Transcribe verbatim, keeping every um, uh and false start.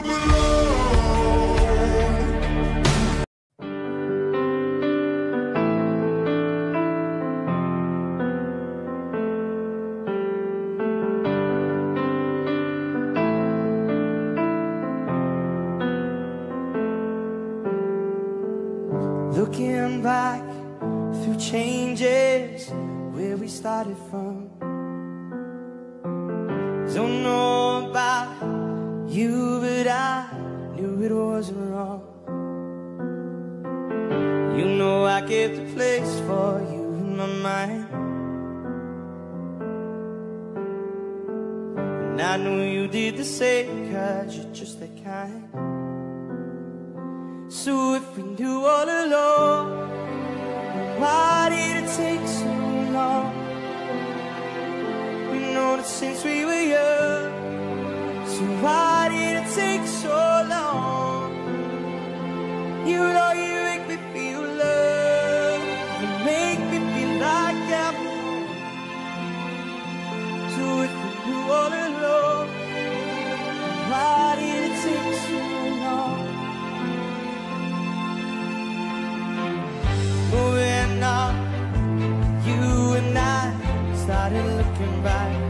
Looking back through changes where we started from. Don't know about you, but I knew it wasn't wrong. You know I kept a place for you in my mind, and I knew you did the same, 'cause you're just that kind. So if we knew all along, why did it take so long? We know that since we were young, so why did it take so long? You know you make me feel love, you make me feel like I'm home. So if we knew all along, why did it take so long? Moving on, you and I started looking back.